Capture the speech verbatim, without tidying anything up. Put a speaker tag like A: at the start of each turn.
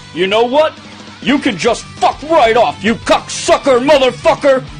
A: You know what? You can just fuck right off, you cocksucker motherfucker!